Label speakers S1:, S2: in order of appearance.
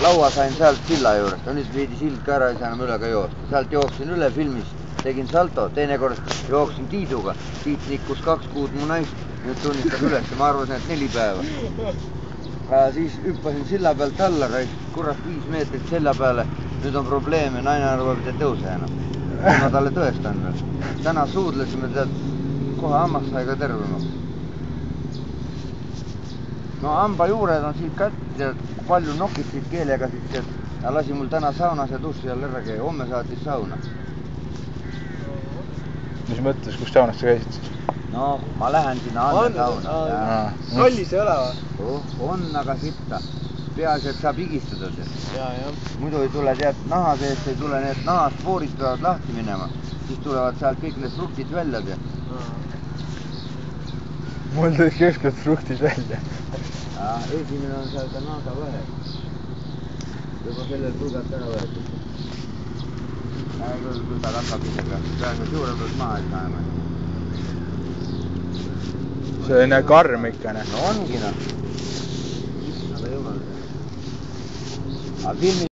S1: laua sain sealt silla juurest, nüüd viidi sild ka ära, ei saa enam üle ka joosta. Sealt jooksin üle filmis, tegin salto, teinekord jooksin Tiiduga. Tiit nikkus 2 kuud mu naist, nüüd tunnistab üles, ma arvasin, et 4 päeva. Siis hüppasin silla pealt alla, kurat 5 meetrit selja peale, nüüd on probleem ja naine arvab, et ei tõuse enam. Ma talle tõestan veel. Täna suudlesime, tead, kohe hammas sai ka terve. No hamba juured on siit kätt ja palju nokitsid keelega siit, et lasi mul täna saunas ja dussi all ära käia, homme saatis sauna.
S2: Mis mõttes, kus saunas sa käisid siis?
S1: No, ma lähen sinna Anne sauna.
S3: Kallis ei ole või?
S1: On, aga sitta. Peaasi, et saab higistada.
S3: Ja.
S1: Muidu ei tule, tead, naha seest ei tule, need nahast voorid peavad lahti minema. Siis tulevad sealt kõik need fruktid välja.
S2: Mul tõid keskelt fruktid välja.
S1: Esimene on seal ka naada vähe. Juba sellel pulgast ära võetud. Küll ta kasvab isega. Praegu juure pealt maha ei saa.
S2: See on karm ikka, ne?
S1: No ongi, noh. Aga jumal. Aga filmi